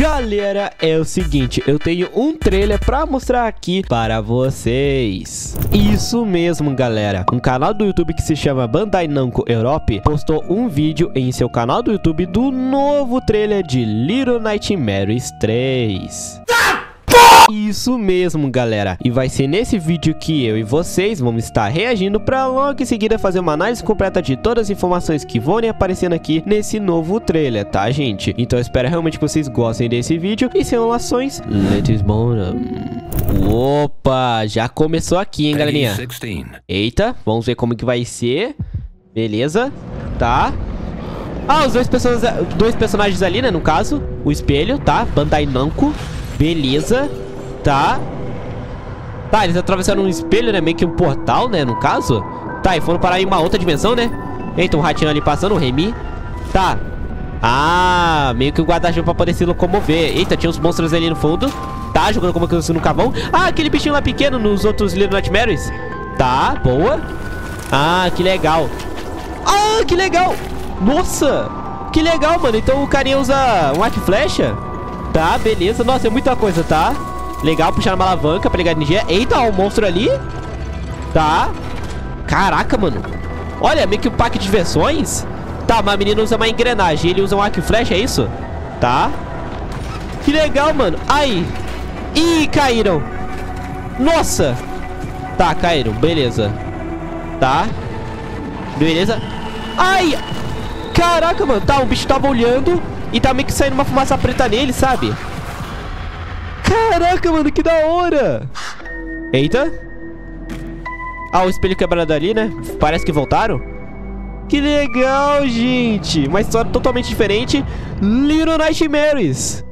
Galera, é o seguinte, eu tenho um trailer pra mostrar aqui para vocês. Isso mesmo, galera. Um canal do YouTube que se chama Bandai Namco Europe postou um vídeo em seu canal do YouTube do novo trailer de Little Nightmares 3. Isso mesmo, galera. E vai ser nesse vídeo que eu e vocês vamos estar reagindo pra logo em seguida fazer uma análise completa de todas as informações que vão aparecendo aqui nesse novo trailer, tá, gente? Então eu espero realmente que vocês gostem desse vídeo. E sem enrolações, let's go. Opa, já começou aqui, hein, galerinha? Eita, vamos ver como que vai ser. Beleza, tá. Ah, os dois personagens ali, né, no caso. O espelho, tá? Bandai Namco. Beleza. Tá. Tá, eles atravessaram um espelho, né? Meio que um portal, né? No caso. Tá, e foram parar em uma outra dimensão, né? Eita, um ratinho ali passando, o Remy. Tá. Ah, meio que o guarda-chuva pra poder se locomover. Eita, tinha uns monstros ali no fundo. Tá, jogando como que no cavão. Ah, aquele bichinho lá pequeno nos outros Little Nightmares. Tá, boa. Ah, que legal. Ah, que legal. Nossa, que legal, mano. Então o carinha usa um arco e flecha. Tá, beleza. Nossa, é muita coisa, tá? Legal, puxar uma alavanca pra ligar a energia. Eita, ó, um monstro ali. Tá. Caraca, mano. Olha, meio que um parque de diversões. Tá, mas a menina usa uma engrenagem. Ele usa um arco e flecha, é isso? Tá. Que legal, mano. Ai. Ih, caíram. Nossa. Tá, caíram. Beleza. Tá. Beleza. Ai. Caraca, mano. Tá, o bicho tava olhando e tá meio que saindo uma fumaça preta nele, sabe? Caraca, mano, que da hora. Eita. Ah, o espelho quebrado ali, né? Parece que voltaram. Que legal, gente. Uma história totalmente diferente. Little Nightmares.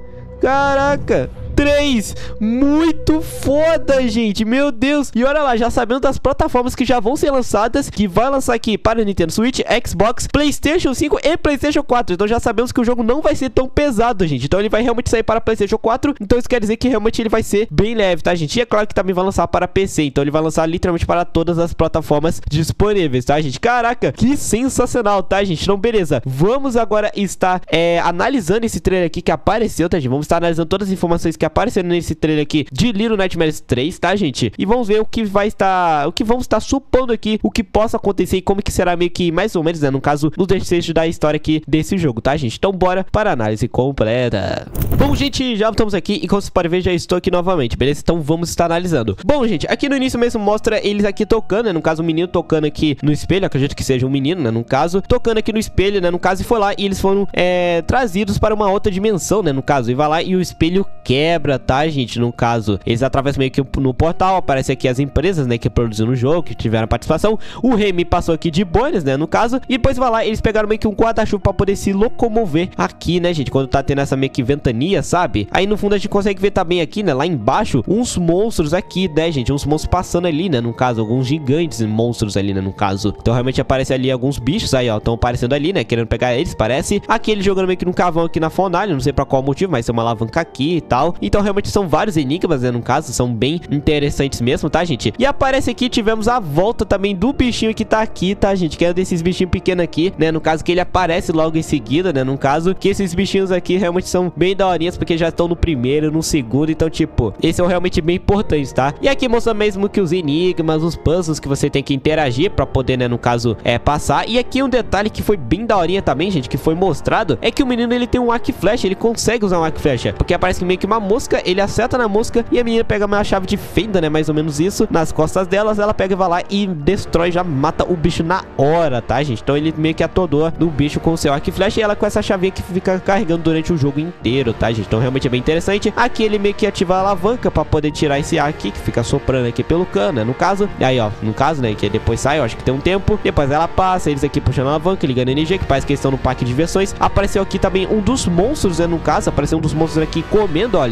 Caraca. 3. Muito foda, gente. Meu Deus. E olha lá, já sabendo das plataformas que já vão ser lançadas, que vai lançar aqui para o Nintendo Switch, Xbox, PlayStation 5 e PlayStation 4. Então já sabemos que o jogo não vai ser tão pesado, gente. Então ele vai realmente sair para PlayStation 4. Então isso quer dizer que realmente ele vai ser bem leve, tá, gente? E é claro que também vai lançar para PC. Então ele vai lançar literalmente para todas as plataformas disponíveis, tá, gente? Caraca, que sensacional, tá, gente? Então beleza, vamos agora estar analisando esse trailer aqui que apareceu, tá, gente? Vamos estar analisando todas as informações que aparecendo nesse trailer aqui de Little Nightmares 3, tá, gente? E vamos ver o que vai estar, o que vamos estar supondo aqui, o que possa acontecer e como que será meio que mais ou menos, né, no caso, no desfecho da história aqui desse jogo, tá, gente? Então bora para a análise completa. Bom, gente, já estamos aqui e como vocês podem ver, já estou aqui novamente, beleza? Então vamos estar analisando. Bom, gente, aqui no início mesmo mostra eles aqui tocando, né, no caso, o menino tocando aqui no espelho, acredito que seja um menino, né, no caso, tocando aqui no espelho, né, no caso, e foi lá e eles foram trazidos para uma outra dimensão, né, no caso, e vai lá e o espelho quebra, tá, gente? No caso, eles atravessam meio que no portal, aparece aqui as empresas, né, que produziram o jogo, que tiveram participação. O Remy passou aqui de boas, né, no caso, e depois vai lá, eles pegaram meio que um guarda-chuva pra poder se locomover aqui, né, gente, quando tá tendo essa meio que ventania, sabe? Aí no fundo a gente consegue ver também aqui, né, lá embaixo, uns monstros aqui, né, gente, uns monstros passando ali, né, no caso, alguns gigantes monstros ali, né, no caso. Então realmente aparece ali alguns bichos aí, ó, estão aparecendo ali, né, querendo pegar eles, parece. Aqui ele jogando meio que num cavão aqui na fornalha, não sei pra qual motivo, mas tem uma alavanca aqui e tal. Então realmente são vários enigmas, né, no caso, são bem interessantes mesmo, tá, gente? E aparece aqui, tivemos a volta também do bichinho que tá aqui, tá, gente? Que é desses bichinhos pequenos aqui, né, no caso, que ele aparece logo em seguida, né, no caso, que esses bichinhos aqui realmente são bem daorinhas, porque já estão no primeiro, no segundo, então, tipo, esses são realmente bem importantes, tá? E aqui mostra mesmo que os enigmas, os puzzles que você tem que interagir pra poder, né, no caso, passar. E aqui um detalhe que foi bem daorinha também, gente, que foi mostrado, é que o menino, ele tem um arco e flecha, ele consegue usar um arco e flecha, porque aparece que meio que uma mosca, ele acerta na mosca e a menina pega uma chave de fenda, né, mais ou menos isso, nas costas delas, ela pega e vai lá e destrói, já mata o bicho na hora, tá, gente? Então ele meio que atordou do bicho com o seu arco e flecha e ela com essa chavinha que fica carregando durante o jogo inteiro, tá, gente? Então realmente é bem interessante. Aqui ele meio que ativa a alavanca pra poder tirar esse ar aqui, que fica soprando aqui pelo cano, né, no caso. E aí, ó, no caso, né, que depois sai, eu acho que tem um tempo, depois ela passa, eles aqui puxando a alavanca, ligando a energia, que parece que eles estão no parque de diversões. Apareceu aqui também um dos monstros, né, no caso, apareceu um dos monstros aqui comendo, olha,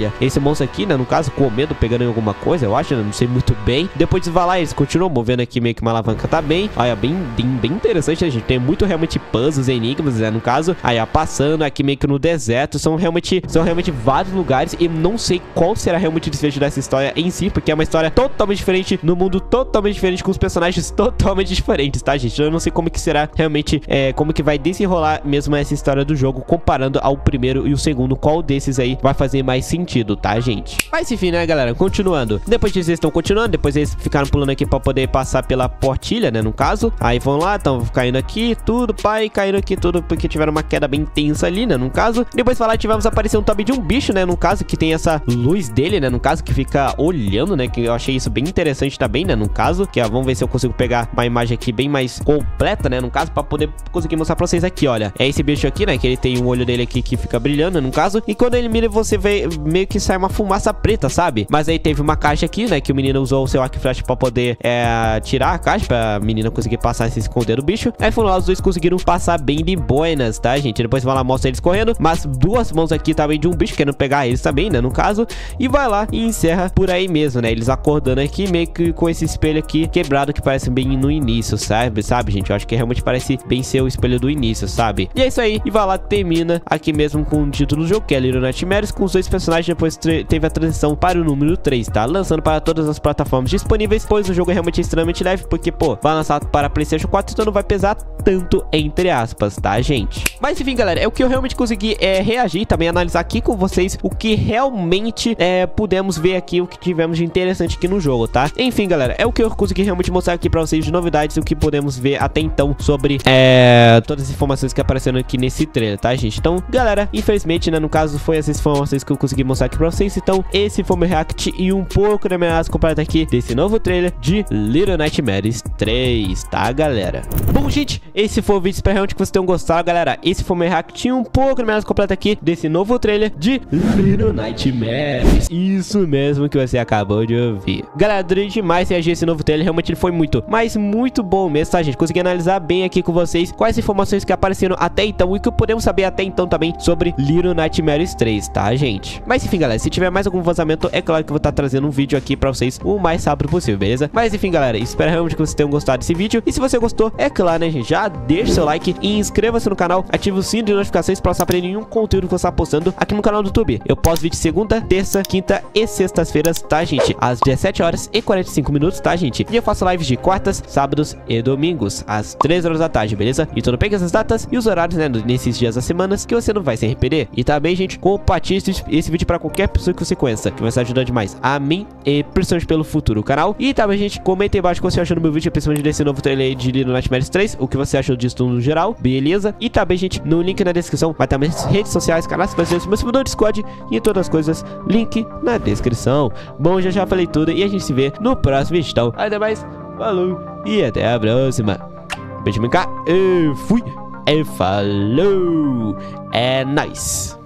olha, esse monstro aqui, né, no caso, comendo, pegando em alguma coisa, eu acho, né, não sei muito bem. Depois de vai lá, eles continuam movendo aqui meio que uma alavanca também. Olha, bem interessante, né, gente? Tem muito realmente puzzles, enigmas, né, no caso. Aí, ó, passando aqui meio que no deserto. São realmente vários lugares e não sei qual será realmente o desfecho dessa história em si, porque é uma história totalmente diferente, no mundo totalmente diferente, com os personagens totalmente diferentes, tá, gente? Eu não sei como que será realmente, como que vai desenrolar mesmo essa história do jogo, comparando ao primeiro e o segundo, qual desses aí vai fazer mais sentido, tá, gente? Mas enfim, né, galera, continuando. Depois disso, eles estão continuando, depois eles ficaram pulando aqui pra poder passar pela portilha, né, no caso. Aí vão lá, estão caindo aqui, tudo, pai, caindo aqui, tudo, porque tiveram uma queda bem tensa ali, né, no caso. Depois lá tivemos aparecer um também de um bicho, né, no caso, que tem essa luz dele, né, no caso, que fica olhando, né, que eu achei isso bem interessante também, né, no caso, que, ó, vamos ver se eu consigo pegar uma imagem aqui bem mais completa, né, no caso, pra poder conseguir mostrar pra vocês aqui, olha. É esse bicho aqui, né, que ele tem um olho dele aqui que fica brilhando, no caso, e quando ele mira, você vê meio que sai uma fumaça preta, sabe? Mas aí teve uma caixa aqui, né, que o menino usou o seu arco e flecha pra poder tirar a caixa, pra menina conseguir passar e se esconder do bicho. Aí foram lá, os dois conseguiram passar bem de boinas, tá, gente? Depois vai lá, mostra eles correndo, mas duas mãos aqui também de um bicho querendo pegar eles também, né, no caso, e vai lá e encerra por aí mesmo, né, eles acordando aqui, meio que com esse espelho aqui quebrado, que parece bem no início, sabe, gente? Eu acho que realmente parece bem ser o espelho do início, sabe? E é isso aí, e vai lá, termina aqui mesmo com o título do jogo, que é Little Nightmares, com os dois personagens. Depois teve a transição para o número 3, tá? Lançando para todas as plataformas disponíveis, pois o jogo é realmente extremamente leve, porque, pô, vai lançar para PlayStation 4, então não vai pesar tanto, entre aspas, tá, gente? Mas enfim, galera, é o que eu realmente consegui reagir e também analisar aqui com vocês o que realmente pudemos ver aqui, o que tivemos de interessante aqui no jogo, tá? Enfim, galera, é o que eu consegui realmente mostrar aqui pra vocês de novidades, o que podemos ver até então sobre todas as informações que apareceram aqui nesse trailer, tá, gente? Então, galera, infelizmente, né, no caso, foi essas informações que eu consegui mostrar aqui pra vocês. Então, esse foi meu react e um pouco da minha análise completa aqui desse novo trailer de Little Nightmares 3, tá, galera? Bom, gente, esse foi o vídeo, espero realmente que vocês tenham gostado, galera. Esse foi meu react e um pouco da minha análise completa aqui desse novo trailer de Little Nightmares. Isso mesmo que você acabou de ouvir. Galera, adorei demais reagir a esse novo trailer, realmente ele foi muito, mas muito bom mesmo, tá, gente? Consegui analisar bem aqui com vocês quais informações que apareceram até então e que podemos saber até então também sobre Little Nightmares 3, tá, gente? Mas enfim, galera, se tiver mais algum vazamento, é claro que eu vou estar trazendo um vídeo aqui pra vocês o mais rápido possível, beleza? Mas enfim, galera, espero realmente que vocês tenham gostado desse vídeo. E se você gostou, é claro, né, gente, já deixa seu like e inscreva-se no canal, ative o sino de notificações pra não perder nenhum conteúdo que eu estou postando aqui no canal do YouTube. Eu posto vídeo segunda, terça, quinta e sextas-feiras, tá, gente? Às 17 horas e 45 minutos, tá, gente? E eu faço lives de quartas, sábados e domingos, às 3 horas da tarde, beleza? Então não pegue essas datas e os horários, né, nesses dias das semanas, que você não vai se arrepender. E também, gente, compartilhe esse vídeo pra qualquer pessoa que você conheça, que vai estar ajudando demais a mim e principalmente pelo futuro canal. E também, gente, comenta aí embaixo o que você achou do meu vídeo, principalmente desse novo trailer aí de Little Nightmares 3, o que você achou disso no geral, beleza? E também, gente, no link na descrição vai estar minhas redes sociais, canais brasileiros, meu servidor Discord e todas as coisas, link na descrição. Bom, já falei tudo e a gente se vê no próximo vídeo, então, até mais, falou e até a próxima. Beijo, cá, fui, falou, é nóis.